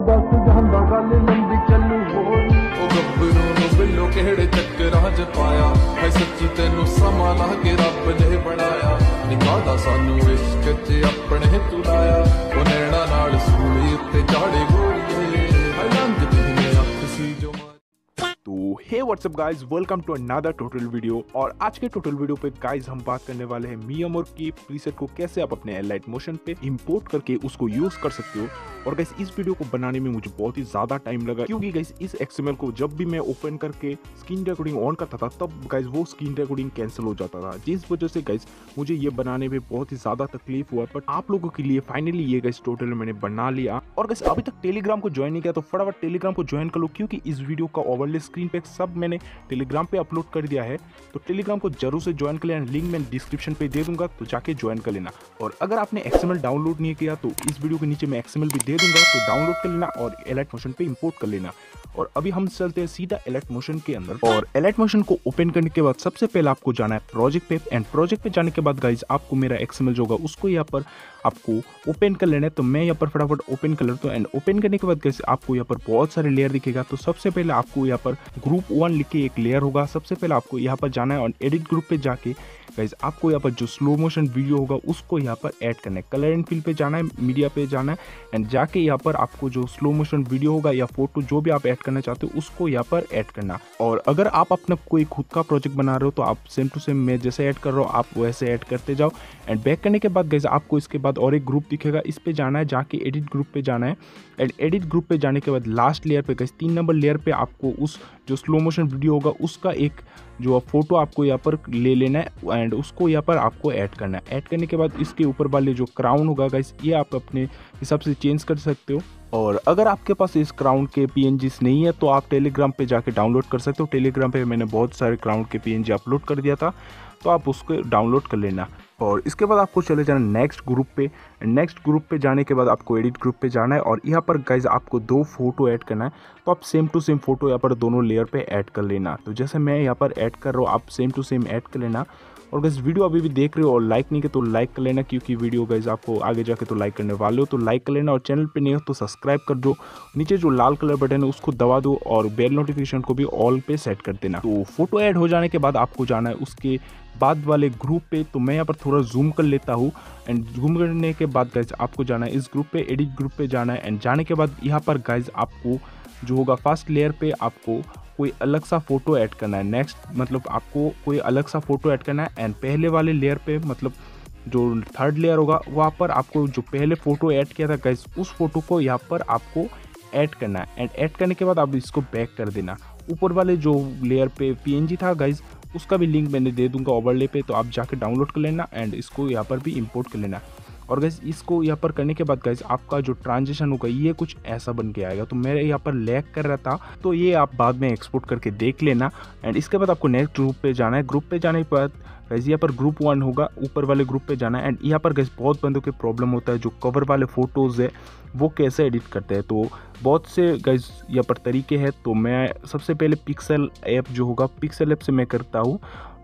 बस जहंदा गल लंबी चलू होनी ओ गब्बरू नु बिल्लो केड़े चक्करां च पाया है सच्ची तेनू समा लाके रब ने बनाया निकादा सानू इश्क च अपने तू लाया ओ नैना नाल सूली उत्ते झाड़े गोरीए है रंग तेने अख सी जो तो hey what's up guys, welcome to another total video. और आज के टोटल वीडियो पे गाइज हम बात करने वाले हैं मियामोर की प्रीसेट को कैसे आप अपने एलाइट मोशन पे इंपोर्ट करके उसको यूज कर सकते हो। और गाइज इस वीडियो को बनाने में मुझे बहुत ही ज्यादा टाइम लगा, क्योंकि गाइज इस एक्सएमएल को जब भी मैं ओपन करके स्क्रीन रिकॉर्डिंग ऑन करता था तब गाइज वो स्क्रीन रिकॉर्डिंग कैंसिल हो जाता था, जिस वजह से गाइज मुझे ये बनाने में बहुत ही ज्यादा तकलीफ हुआ। बट आप लोगों के लिए फाइनली ये गाइज टोटल मैंने बना लिया। और गाइज अभी तक टेलीग्राम को ज्वाइन नहीं किया तो फटाफट टेलीग्राम को ज्वाइन कर लो, क्योंकि इस वीडियो का ओवरले स्क्रीन पे सब मैंने टेलीग्राम पे अपलोड कर दिया है। तो टेलीग्राम को जरूर से ज्वाइन कर लेना, लिंक मैं डिस्क्रिप्शन पे दे दूंगा, तो जाके ज्वाइन कर लेना। और अगर आपने एक्सएमएल डाउनलोड नहीं किया तो इस वीडियो के नीचे मैं एक्सएमएल भी दे दूंगा, तो डाउनलोड कर लेना और एलाइट मोशन पे इंपोर्ट कर लेना। और अभी हम चलते हैं सीधा एलाइट मोशन के अंदर। और एलाइट मोशन को ओपन करने के बाद सबसे पहले आपको जाना है प्रोजेक्ट पे, एंड प्रोजेक्ट पे जाने के बाद गाइज आपको मेरा एक्सएमएल जो होगा उसको यहाँ पर आपको ओपन कर लेना है। तो मैं यहाँ पर फटाफट ओपन कर लेता हूँ। एंड ओपन करने के बाद गाइज आपको यहाँ पर बहुत सारे लेयर दिखेगा। तो सबसे पहले आपको यहाँ पर ग्रुप 1 लिख के एक लेयर होगा। सबसे पहले आपको यहाँ पर जाना है और एडिट ग्रुप पे जाके गाइज आपको यहाँ पर जो स्लो मोशन वीडियो होगा उसको यहाँ पर ऐड करना है। कलर एंड फिल पे जाना है, मीडिया पे जाना है, एंड जाके यहाँ पर आपको जो स्लो मोशन वीडियो होगा या फोटो जो भी आप ऐड करना चाहते हो उसको यहाँ पर ऐड करना। और अगर आप अपना कोई खुद का प्रोजेक्ट बना रहे हो तो आप सेम टू सेम मैं जैसे ऐड कर रहा हूँ आप वैसे ऐड करते जाओ। एंड बैक करने के बाद गाइज आपको इसके बाद और एक ग्रुप दिखेगा, इस पे जाना है, जाके एडिट ग्रुप पे जाना है। एंड एडिट ग्रुप पे जाने के बाद लास्ट लेयर पे गाइज 3 नंबर लेयर पे आपको उस जो स्लो मोशन वीडियो होगा उसका एक जो फोटो आपको यहाँ पर ले लेना है एंड उसको यहाँ पर आपको ऐड करना है। ऐड करने के बाद इसके ऊपर वाले जो क्राउन होगा गाइस ये आप अपने हिसाब से चेंज कर सकते हो। और अगर आपके पास इस क्राउन के पीएनजीस नहीं है तो आप टेलीग्राम पे जाके डाउनलोड कर सकते हो। टेलीग्राम पे मैंने बहुत सारे क्राउन के पीएनजी अपलोड कर दिया था, तो आप उसको डाउनलोड कर लेना। और इसके बाद आपको चले जाना नेक्स्ट ग्रुप पे। नेक्स्ट ग्रुप पे जाने के बाद आपको एडिट ग्रुप पे जाना है और यहाँ पर गाइज आपको 2 फोटो ऐड करना है। तो आप सेम टू सेम फोटो यहाँ पर दोनों लेयर पे ऐड कर लेना। तो जैसे मैं यहाँ पर ऐड कर रहा हूँ आप सेम टू सेम ऐड कर लेना। और गाइज वीडियो अभी भी देख रहे हो और लाइक नहीं किया तो लाइक कर लेना, क्योंकि वीडियो गाइज आपको आगे जाके तो लाइक करने वाले हो, तो लाइक कर लेना। और चैनल पे नहीं हो तो सब्सक्राइब कर दो, नीचे जो लाल कलर बटन है उसको दबा दो और बेल नोटिफिकेशन को भी ऑल पे सेट कर देना। तो फोटो ऐड हो जाने के बाद आपको जाना है उसके बाद वाले ग्रुप पे। तो मैं यहाँ पर थोड़ा जूम कर लेता हूँ। एंड जूम करने के बाद गाइज आपको जाना है इस ग्रुप पे, एडिट ग्रुप पे जाना है। एंड जाने के बाद यहाँ पर गाइज आपको जो होगा फर्स्ट लेयर पे आपको कोई अलग सा फोटो ऐड करना है। नेक्स्ट मतलब आपको कोई अलग सा फोटो ऐड करना है। एंड पहले वाले लेयर पे मतलब जो थर्ड लेयर होगा वहाँ पर आपको जो पहले फोटो ऐड किया था गाइज उस फोटो को यहाँ पर आपको ऐड करना है। एंड ऐड करने के बाद आप इसको बैक कर देना। ऊपर वाले जो लेयर पे पीएनजी था गाइज उसका भी लिंक मैंने दे दूंगा ओवरले पे, तो आप जाके डाउनलोड कर लेना एंड इसको यहाँ पर भी इंपोर्ट कर लेना। और गाइज इसको यहाँ पर करने के बाद गाइज आपका जो ट्रांजिशन होगा ये कुछ ऐसा बन के आएगा। तो मेरे यहाँ पर लैग कर रहा था तो ये आप बाद में एक्सपोर्ट करके देख लेना। एंड इसके बाद आपको नेक्स्ट ग्रुप पे जाना है। ग्रुप पे जाने के बाद गाइज यहाँ पर ग्रुप 1 होगा, ऊपर वाले ग्रुप पे जाना है। एंड यहाँ पर गाइज बहुत बंदों के प्रॉब्लम होता है जो कवर वाले फोटोज़ है वो कैसे एडिट करते हैं। तो बहुत से गाइज यहाँ पर तरीके हैं। तो मैं सबसे पहले पिक्सल ऐप जो होगा पिक्सल ऐप से मैं करता हूँ,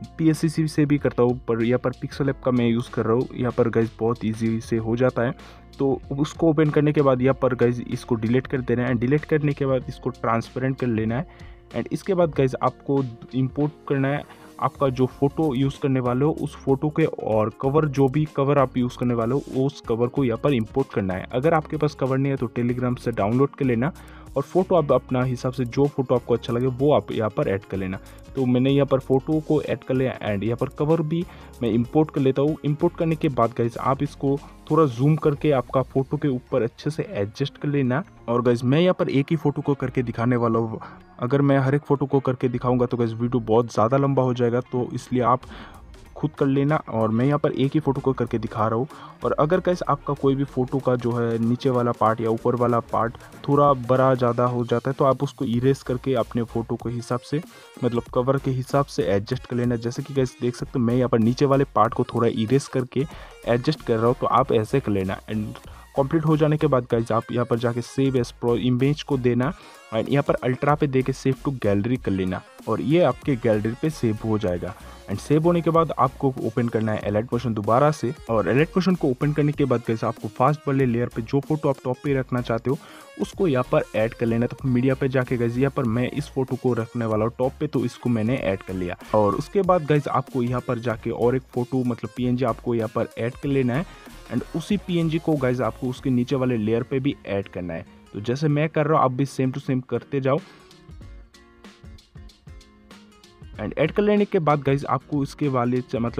PSCC से भी करता हूँ, पर यहाँ पर पिक्सल ऐप का मैं यूज़ कर रहा हूँ। यहाँ पर गाइज बहुत ईजी से हो जाता है। तो उसको ओपन करने के बाद यहाँ पर गाइज इसको डिलीट कर देना है। डिलीट करने के बाद इसको ट्रांसपेरेंट कर लेना है। एंड इसके बाद गाइज आपको इंपोर्ट करना है आपका जो फोटो यूज़ करने वाले हो उस फोटो के, और कवर जो भी कवर आप यूज़ करने वाले हो उस कवर को यहाँ पर इंपोर्ट करना है। अगर आपके पास कवर नहीं है तो टेलीग्राम से डाउनलोड कर लेना और फोटो आप अपना हिसाब से जो फोटो आपको अच्छा लगे वो आप यहाँ पर ऐड कर लेना। तो मैंने यहाँ पर फोटो को ऐड कर लिया एंड यहाँ पर कवर भी मैं इंपोर्ट कर लेता हूँ। इंपोर्ट करने के बाद गाइज आप इसको थोड़ा जूम करके आपका फोटो के ऊपर अच्छे से एडजस्ट कर लेना। और गाइज मैं यहाँ पर एक ही फोटो को करके दिखाने वाला हूँ, अगर मैं हर एक फोटो को करके दिखाऊंगा तो गाइज वीडियो बहुत ज़्यादा लंबा हो जाएगा, तो इसलिए आप खुद कर लेना। और मैं यहाँ पर एक ही फ़ोटो को करके दिखा रहा हूँ। और अगर कैसे आपका कोई भी फ़ोटो का जो है नीचे वाला पार्ट या ऊपर वाला पार्ट थोड़ा बड़ा ज़्यादा हो जाता है तो आप उसको इरेज करके अपने फ़ोटो के हिसाब से मतलब कवर के हिसाब से एडजस्ट कर लेना। जैसे कि गाइस देख सकते हो मैं यहाँ पर नीचे वाले पार्ट को थोड़ा इरेज करके एडजस्ट कर रहा हूँ, तो आप ऐसे कर लेना। एंड कंप्लीट हो जाने के बाद गाइज आप यहाँ पर जाके सेव एज प्रो इमेज को देना एंड यहाँ पर अल्ट्रा पे दे के सेव टू गैलरी कर लेना और ये आपके गैलरी पे सेव हो जाएगा। एंड सेव होने के बाद आपको ओपन करना है एलाइट मोशन दोबारा से, और एलाइट मोशन को ओपन करने के बाद गाइस आपको फास्ट वाले लेयर पे जो फोटो आप टॉप पे रखना चाहते हो उसको यहाँ पर ऐड कर लेना। तो मीडिया पे जाके गाइस यहाँ पर मैं इस फोटो को रखने वाला हूँ टॉप पे, तो इसको मैंने ऐड कर लिया। और उसके बाद गाइस आपको यहाँ पर जाके और एक फोटो मतलब पीएनजी आपको यहाँ पर ऐड कर लेना है एंड उसी पीएनजी को गाइस आपको उसके नीचे वाले लेयर पे भी ऐड करना है। तो जैसे मैं कर रहा हूँ आप भी सेम टू सेम करते जाओ। एंड ऐड कर लेने के बाद गाइज आपको इसके वाले मतलब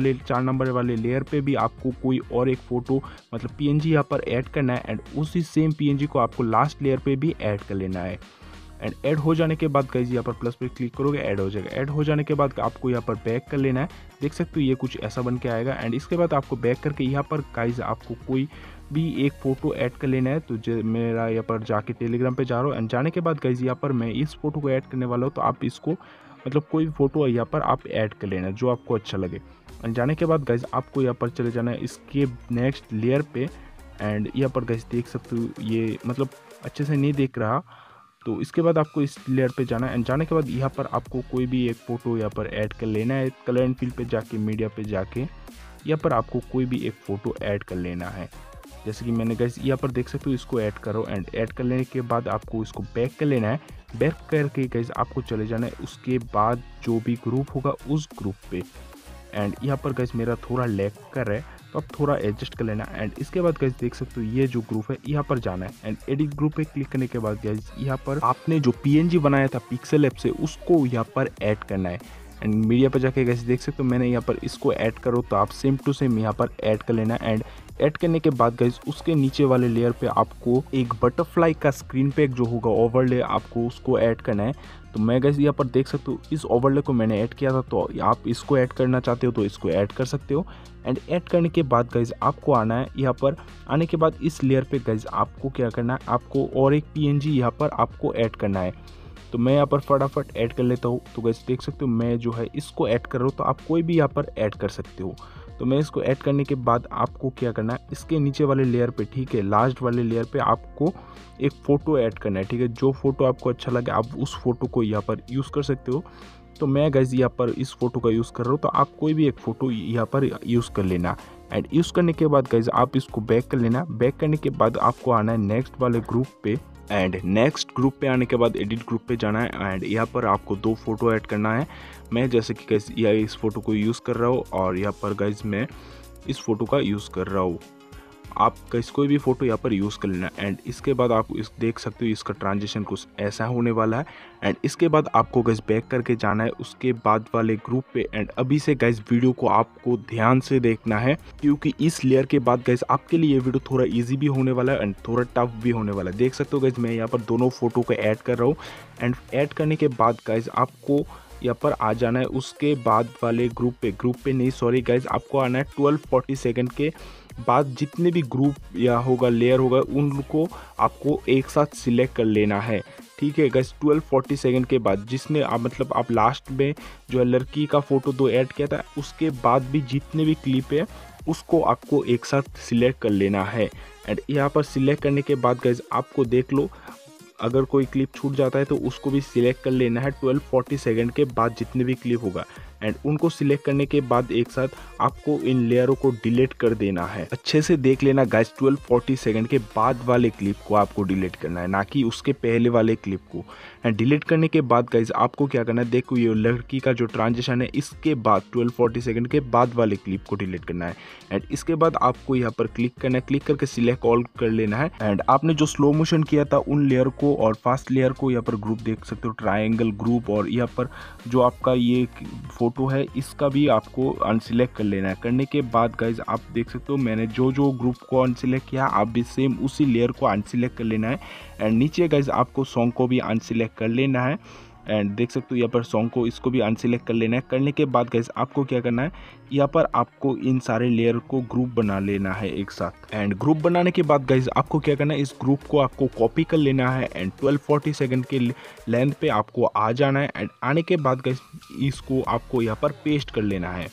4 नंबर वाले लेयर पे भी आपको कोई और एक फोटो मतलब पीएनजी यहाँ पर ऐड करना है एंड उसी सेम पीएनजी को आपको लास्ट लेयर पे भी ऐड कर लेना है। एंड ऐड हो जाने के बाद गाइज यहाँ पर प्लस पे क्लिक करोगे ऐड हो जाएगा। ऐड हो जाने के बाद आपको यहाँ पर बैक कर लेना है, देख सकते हो ये कुछ ऐसा बन के आएगा। एंड इसके बाद आपको बैक करके यहाँ पर गाइज आपको कोई भी एक फ़ोटो ऐड कर लेना है। तो मेरा यहाँ पर जाके टेलीग्राम पे जा रहा हूँ एंड जाने के बाद गाइज यहाँ पर मैं इस फोटो को ऐड करने वाला हूँ। तो आप इसको मतलब कोई भी फोटो यहाँ पर आप ऐड कर लेना जो आपको अच्छा लगे। एंड जाने के बाद गाइज आपको यहाँ पर चले जाना है इसके नेक्स्ट लेयर पे एंड यहाँ पर गाइज देख सकते हो ये मतलब अच्छे से नहीं देख रहा, तो इसके बाद आपको इस लेयर पे जाना है। एंड जाने के बाद यहाँ पर आपको कोई भी एक फ़ोटो यहाँ पर ऐड कर लेना है। कलर एंड फिल पे जाके मीडिया पे जाके यहाँ पर आपको कोई भी एक फ़ोटो ऐड कर लेना है। जैसे कि मैंने गाइस यहाँ पर देख सकते हो इसको ऐड करो एंड ऐड कर लेने के बाद आपको इसको बैक कर लेना है। बैक करके गाइस आपको चले जाना है उसके बाद जो भी ग्रुप होगा उस ग्रुप पे। एंड यहाँ पर गाइस मेरा थोड़ा लैग कर रहा है तो अब थोड़ा एडजस्ट कर लेना। एंड इसके बाद गाइस देख सकते हो ये जो ग्रुप है यहाँ पर जाना है एंड एडिट ग्रुप पे क्लिक करने के बाद गाइस यहाँ पर आपने जो पीएनजी बनाया था पिक्सेल ऐप से उसको यहाँ पर ऐड करना है। एंड मीडिया पर जाके गाइस देख सकते हो मैंने यहाँ पर इसको ऐड करो तो आप सेम टू सेम यहाँ पर ऐड कर लेना। एंड ऐड करने के बाद गाइस उसके नीचे वाले लेयर पे आपको एक बटरफ्लाई का स्क्रीन पे जो होगा ओवरले आपको उसको ऐड करना है। तो मैं गाइस यहाँ पर देख सकते हो इस ओवरले को मैंने ऐड किया था, तो आप इसको ऐड करना चाहते हो तो इसको ऐड कर सकते हो। एंड ऐड करने के बाद गाइस आपको आना है यहाँ पर, आने के बाद इस लेयर पे गाइस आपको क्या करना है आपको और एक पीएनजी यहाँ पर आपको ऐड करना है। तो मैं यहाँ पर फटाफट ऐड कर लेता हूँ। तो गाइस देख सकते हो मैं जो है इसको ऐड कर रहा हूँ, तो आप कोई भी यहाँ पर ऐड कर सकते हो। तो मैं इसको ऐड करने के बाद आपको क्या करना है इसके नीचे वाले लेयर पे ठीक है लास्ट वाले लेयर पे आपको एक फ़ोटो ऐड करना है। ठीक है, जो फोटो आपको अच्छा लगे आप उस फोटो को यहाँ पर यूज़ कर सकते हो। तो मैं गाइस यहाँ पर इस फोटो का यूज़ कर रहा हूँ, तो आप कोई भी एक फ़ोटो यहाँ पर यूज़ कर लेना। एंड यूज़ करने के बाद गाइस आप इसको बैक कर लेना। बैक करने के बाद आपको आना है नेक्स्ट वाले ग्रुप पे एंड नेक्स्ट ग्रुप पे आने के बाद एडिट ग्रुप पे जाना है एंड यहाँ पर आपको 2 फोटो ऐड करना है। मैं जैसे कि गाइस इस फोटो को यूज़ कर रहा हूँ और यहाँ पर गाइस मैं इस फोटो का यूज़ कर रहा हूँ। आप गाइस कोई भी फ़ोटो यहाँ पर यूज़ कर लेना। एंड इसके बाद आप इस देख सकते हो इसका ट्रांजिशन कुछ ऐसा होने वाला है। एंड इसके बाद आपको गाइस बैक करके जाना है उसके बाद वाले ग्रुप पे। एंड अभी से गाइस वीडियो को आपको ध्यान से देखना है क्योंकि इस लेयर के बाद गाइस आपके लिए ये वीडियो थोड़ा इजी भी होने वाला है एंड थोड़ा टफ भी होने वाला है। देख सकते हो गाइस मैं यहाँ पर दोनों फोटो को ऐड कर रहा हूँ। एंड ऐड करने के बाद गाइस आपको यहाँ पर आ जाना है उसके बाद वाले ग्रुप पे नहीं सॉरी गाइस आपको आना है 1240 सेकंड के बाद जितने भी ग्रुप या होगा लेयर होगा उनको आपको एक साथ सिलेक्ट कर लेना है। ठीक है गाइस 1240 सेकंड के बाद जिसने आप मतलब आप लास्ट में जो है लड़की का फ़ोटो 2 ऐड किया था उसके बाद भी जितने भी क्लिप है उसको आपको एक साथ सिलेक्ट कर लेना है। एंड यहाँ पर सिलेक्ट करने के बाद गाइस आपको देख लो अगर कोई क्लिप छूट जाता है तो उसको भी सिलेक्ट कर लेना है 1240 सेकंड के बाद जितने भी क्लिप होगा। एंड उनको सिलेक्ट करने के बाद एक साथ आपको इन लेयरों को डिलीट कर देना है। अच्छे से देख लेना गाइस 1240 सेकंड के बाद वाले क्लिप को आपको डिलीट करना है ना कि उसके पहले वाले क्लिप को। एंड डिलीट करने के बाद गाइस आपको क्या करना है देखो ये लड़की का जो ट्रांजिशन है इसके बाद 1240 सेकंड के बाद वाले क्लिप को डिलीट करना है। एंड इसके बाद आपको यहाँ पर क्लिक करना है, क्लिक करके सिलेक्ट ऑल कर लेना है। एंड आपने जो स्लो मोशन किया था उन लेयर को और फास्ट लेयर को यहाँ पर ग्रुप देख सकते हो ट्रायंगल ग्रुप, और यहाँ पर जो आपका ये फोटो है इसका भी आपको अनसिलेक्ट कर लेना है। करने के बाद गाइज आप देख सकते हो मैंने जो ग्रुप को अनसिलेक्ट किया आप भी सेम उसी लेयर को अनसिलेक्ट कर लेना है। एंड नीचे गाइज आपको सॉन्ग को भी अनसिलेक्ट कर लेना है। एंड देख सकते हो यहाँ पर सॉन्ग को इसको भी अनसिलेक्ट कर लेना है। करने के बाद गाइज आपको क्या करना है यहाँ पर आपको इन सारे लेयर को ग्रुप बना लेना है एक साथ। एंड ग्रुप बनाने के बाद गाइज आपको क्या करना है इस ग्रुप को आपको कॉपी कर लेना है। एंड 1240 सेकंड के लेंथ पे आपको आ जाना है। एंड आने के बाद गाइज इसको आपको यहाँ पर पेस्ट कर लेना है।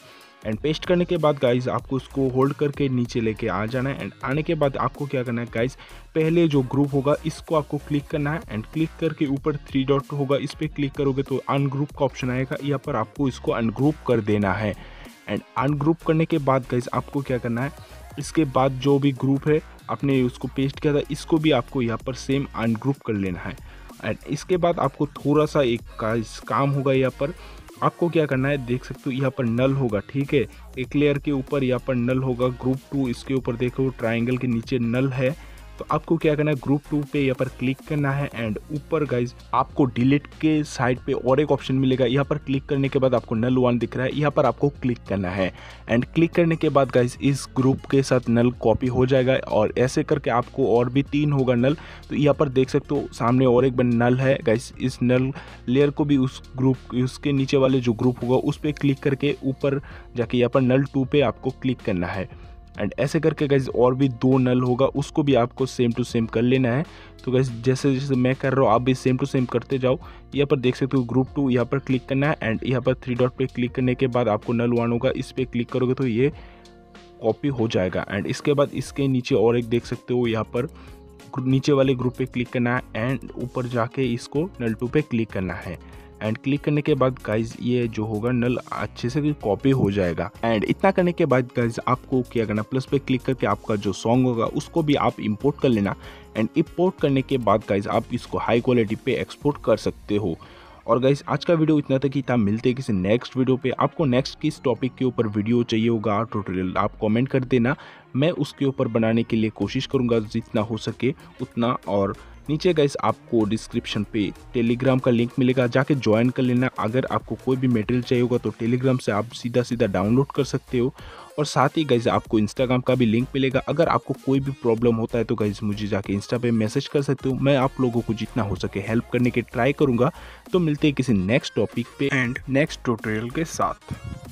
एंड पेस्ट करने के बाद गाइज आपको उसको होल्ड करके नीचे लेके आ जाना है। एंड आने के बाद आपको क्या करना है गाइज, पहले जो ग्रुप होगा इसको आपको क्लिक करना है एंड क्लिक करके ऊपर 3 डॉट होगा इस पर क्लिक करोगे तो अनग्रुप का ऑप्शन आएगा, यहाँ पर आपको इसको अनग्रुप कर देना है। एंड अनग्रुप करने के बाद गाइज आपको क्या करना है, इसके बाद जो भी ग्रुप है आपने उसको पेस्ट किया था इसको भी आपको यहाँ पर सेम अनग्रुप कर लेना है। एंड इसके बाद आपको थोड़ा सा एक काम होगा, यहाँ पर आपको क्या करना है देख सकते हो यहाँ पर नल होगा, ठीक है, एक लेयर के ऊपर यहाँ पर नल होगा, ग्रुप 2 इसके ऊपर देखो ट्रायंगल के नीचे नल है। तो आपको क्या करना है ग्रुप 2 पे यहाँ पर क्लिक करना है एंड ऊपर गाइज आपको डिलीट के साइड पे और एक ऑप्शन मिलेगा, यहाँ पर क्लिक करने के बाद आपको नल 1 दिख रहा है, यहाँ पर आपको क्लिक करना है। एंड क्लिक करने के बाद गाइज इस ग्रुप के साथ नल कॉपी हो जाएगा और ऐसे करके आपको और भी 3 होगा नल। तो यहाँ पर देख सकते हो सामने और एक नल है गाइज, इस नल लेयर को भी उस ग्रुप उसके नीचे वाले जो ग्रुप होगा उस पर क्लिक करके ऊपर जाके यहाँ पर नल 2 पे आपको क्लिक करना है। एंड ऐसे करके गाइज और भी 2 नल होगा उसको भी आपको सेम टू सेम कर लेना है। तो गाइज जैसे जैसे मैं कर रहा हूँ आप भी सेम टू सेम करते जाओ। यहाँ पर देख सकते हो ग्रुप 2 यहाँ पर क्लिक करना है एंड यहाँ पर 3 डॉट पे क्लिक करने के बाद आपको नल 1 होगा इस पर क्लिक करोगे तो ये कॉपी हो जाएगा। एंड इसके बाद इसके नीचे और एक देख सकते हो, यहाँ पर नीचे वाले ग्रुप पे क्लिक करना है एंड ऊपर जाके इसको नल 2 पे क्लिक करना है। एंड क्लिक करने के बाद गाइज ये जो होगा नल अच्छे से कॉपी हो जाएगा। एंड इतना करने के बाद गाइज आपको क्या करना, प्लस पे क्लिक करके आपका जो सॉन्ग होगा उसको भी आप इंपोर्ट कर लेना। एंड इंपोर्ट करने के बाद गाइज आप इसको हाई क्वालिटी पे एक्सपोर्ट कर सकते हो। और गाइज आज का वीडियो इतना तक ही था, मिलते हैं किसी नेक्स्ट वीडियो पे। आपको नेक्स्ट किस टॉपिक के ऊपर वीडियो चाहिए होगा ट्यूटोरियल आप कमेंट कर देना, मैं उसके ऊपर बनाने के लिए कोशिश करूँगा जितना हो सके उतना। और नीचे गाइस आपको डिस्क्रिप्शन पे टेलीग्राम का लिंक मिलेगा, जाके ज्वाइन कर लेना। अगर आपको कोई भी मटेरियल चाहिए होगा तो टेलीग्राम से आप सीधा डाउनलोड कर सकते हो। और साथ ही गाइस आपको इंस्टाग्राम का भी लिंक मिलेगा। अगर आपको कोई भी प्रॉब्लम होता है तो गाइस मुझे जाके इंस्टा पे मैसेज कर सकते हो, मैं आप लोगों को जितना हो सके हेल्प करने के ट्राई करूँगा। तो मिलते हैं किसी नेक्स्ट टॉपिक पे एंड नेक्स्ट ट्यूटोरियल के साथ।